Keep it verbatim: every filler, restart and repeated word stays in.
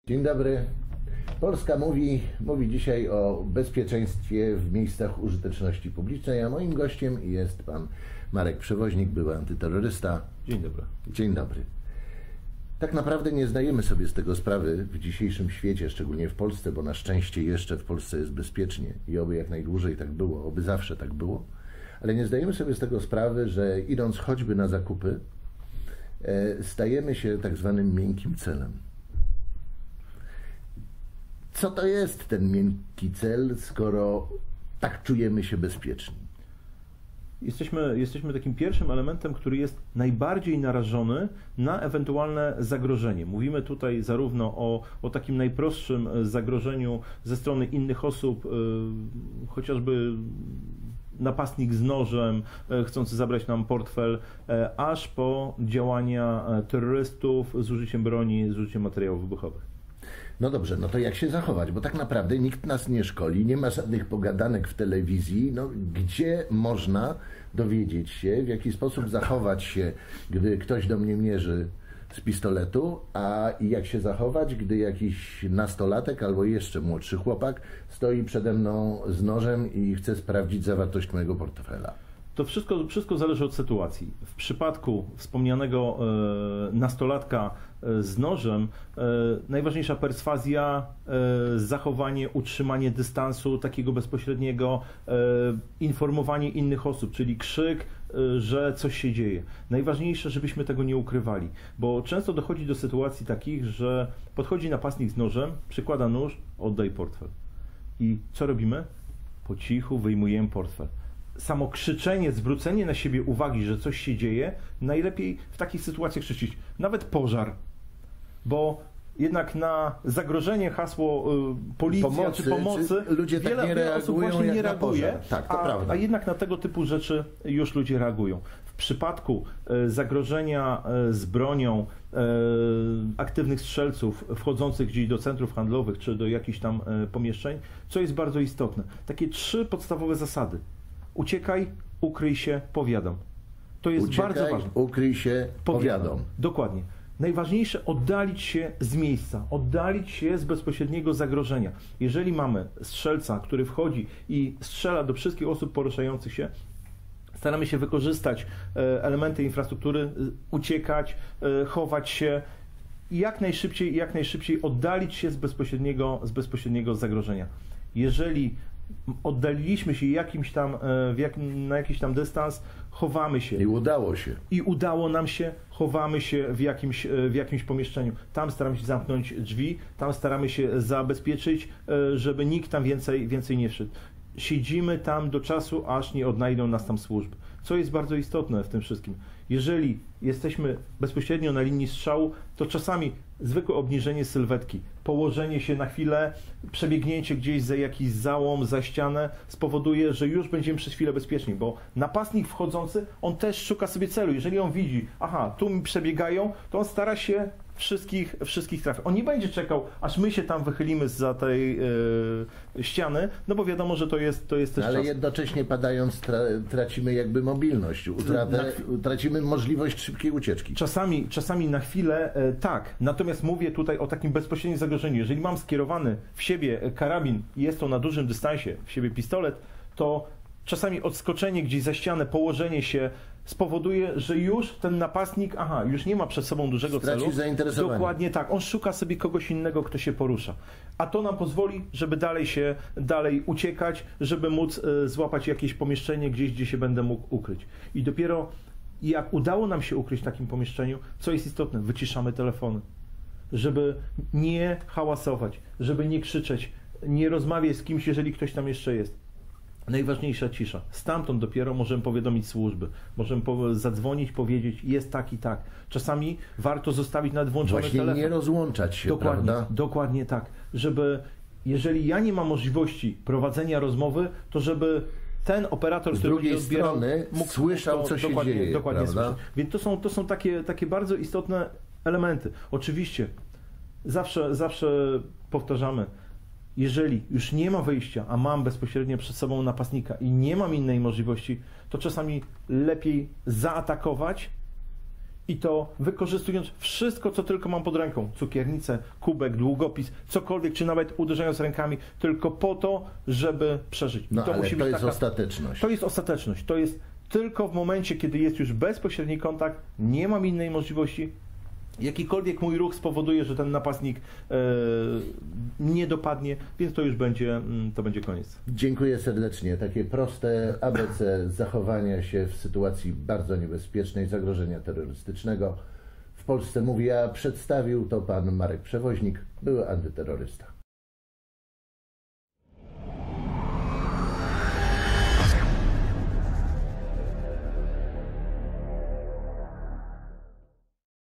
Dzień dobry. Polska mówi, mówi dzisiaj o bezpieczeństwie w miejscach użyteczności publicznej, a moim gościem jest pan Marek Przewoźnik, były antyterrorysta. Dzień dobry. Dzień dobry. Tak naprawdę nie zdajemy sobie z tego sprawy w dzisiejszym świecie, szczególnie w Polsce, bo na szczęście jeszcze w Polsce jest bezpiecznie i oby jak najdłużej tak było, oby zawsze tak było, ale nie zdajemy sobie z tego sprawy, że idąc choćby na zakupy, stajemy się tak zwanym miękkim celem. Co to jest ten miękki cel, skoro tak czujemy się bezpieczni? Jesteśmy, jesteśmy takim pierwszym elementem, który jest najbardziej narażony na ewentualne zagrożenie. Mówimy tutaj zarówno o, o takim najprostszym zagrożeniu ze strony innych osób, yy, chociażby napastnik z nożem, yy, chcący zabrać nam portfel, yy, aż po działania terrorystów z użyciem broni, z użyciem materiałów wybuchowych. No dobrze, no to jak się zachować? Bo tak naprawdę nikt nas nie szkoli, nie ma żadnych pogadanek w telewizji. No, gdzie można dowiedzieć się, w jaki sposób zachować się, gdy ktoś do mnie mierzy z pistoletu, a jak się zachować, gdy jakiś nastolatek albo jeszcze młodszy chłopak stoi przede mną z nożem i chce sprawdzić zawartość mojego portfela? To wszystko, wszystko zależy od sytuacji. W przypadku wspomnianego e, nastolatka e, z nożem e, najważniejsza perswazja, e, zachowanie, utrzymanie dystansu takiego bezpośredniego, e, informowanie innych osób, czyli krzyk, e, że coś się dzieje. Najważniejsze, żebyśmy tego nie ukrywali, bo często dochodzi do sytuacji takich, że podchodzi napastnik z nożem, przykłada nóż, oddaj portfel. I co robimy? Po cichu wyjmujemy portfel. Samo krzyczenie, zwrócenie na siebie uwagi, że coś się dzieje, najlepiej w takich sytuacjach krzyczeć. Nawet pożar, bo jednak na zagrożenie, hasło y, policja pomocy, czy pomocy czy ludzie wiele, tak nie wiele osób właśnie nie reaguje, tak, to a, prawda. a jednak na tego typu rzeczy już ludzie reagują. W przypadku y, zagrożenia y, z bronią y, aktywnych strzelców wchodzących gdzieś do centrów handlowych czy do jakichś tam y, pomieszczeń, co jest bardzo istotne. Takie trzy podstawowe zasady. Uciekaj, ukryj się, powiadam. To jest Uciekaj, bardzo ważne. Ukryj się, powiadam. powiadam. Dokładnie. Najważniejsze oddalić się z miejsca, oddalić się z bezpośredniego zagrożenia. Jeżeli mamy strzelca, który wchodzi i strzela do wszystkich osób poruszających się, staramy się wykorzystać elementy infrastruktury, uciekać, chować się i jak najszybciej, jak najszybciej oddalić się z bezpośredniego, z bezpośredniego zagrożenia. Jeżeli oddaliliśmy się jakimś tam, w jak, na jakiś tam dystans, chowamy się. I udało się. I udało nam się, chowamy się w jakimś, w jakimś pomieszczeniu. Tam staramy się zamknąć drzwi, tam staramy się zabezpieczyć, żeby nikt tam więcej, więcej nie wszedł. Siedzimy tam do czasu, aż nie odnajdą nas tam służby. Co jest bardzo istotne w tym wszystkim. Jeżeli jesteśmy bezpośrednio na linii strzału, to czasami zwykłe obniżenie sylwetki, położenie się na chwilę, przebiegnięcie gdzieś za jakiś załom, za ścianę spowoduje, że już będziemy przez chwilę bezpieczni, bo napastnik wchodzący, on też szuka sobie celu. Jeżeli on widzi, aha, tu mi przebiegają, to on stara się wszystkich, wszystkich trafić. On nie będzie czekał, aż my się tam wychylimy zza tej yy, ściany, no bo wiadomo, że to jest, to jest też Ale czas. jednocześnie padając tra tracimy jakby mobilność, utratę, tracimy możliwość szybkiej ucieczki. Czasami, czasami na chwilę e, tak, natomiast mówię tutaj o takim bezpośrednim zagrożeniu. Jeżeli mam skierowany w siebie karabin i jest to na dużym dystansie, w siebie pistolet, to czasami odskoczenie gdzieś za ścianę, położenie się spowoduje, że już ten napastnik, aha, już nie ma przed sobą dużego Straci celu. zainteresowanie. Dokładnie tak. On szuka sobie kogoś innego, kto się porusza. A to nam pozwoli, żeby dalej się, dalej uciekać, żeby móc e, złapać jakieś pomieszczenie gdzieś, gdzie się będę mógł ukryć. I dopiero jak udało nam się ukryć w takim pomieszczeniu, co jest istotne, wyciszamy telefony, żeby nie hałasować, żeby nie krzyczeć, nie rozmawiać z kimś, jeżeli ktoś tam jeszcze jest. Najważniejsza cisza. Stamtąd dopiero możemy powiadomić służby. Możemy po zadzwonić, powiedzieć, jest tak i tak. Czasami warto zostawić nawet włączony Właśnie telefon. nie rozłączać się, dokładnie, prawda? Dokładnie tak. Żeby, jeżeli ja nie mam możliwości prowadzenia rozmowy, to żeby ten operator, z który drugiej będzie odbierał, strony mógł słyszał, co się dokładnie, dzieje, dokładnie prawda? słyszeć. Więc to są, to są takie, takie bardzo istotne elementy. Oczywiście zawsze, zawsze powtarzamy, jeżeli już nie ma wyjścia, a mam bezpośrednio przed sobą napastnika i nie mam innej możliwości, to czasami lepiej zaatakować I to wykorzystując wszystko, co tylko mam pod ręką. Cukiernicę, kubek, długopis, cokolwiek, czy nawet uderzając rękami, tylko po to, żeby przeżyć. No to ale musi to być jest taka... ostateczność. To jest ostateczność. To jest tylko w momencie, kiedy jest już bezpośredni kontakt, nie mam innej możliwości. Jakikolwiek mój ruch spowoduje, że ten napastnik e, nie dopadnie, więc to już będzie, to będzie koniec. Dziękuję serdecznie. Takie proste A B C zachowania się w sytuacji bardzo niebezpiecznej, zagrożenia terrorystycznego. W Polsce, mówię, a przedstawił to pan Marek Przewoźnik, były antyterrorysta.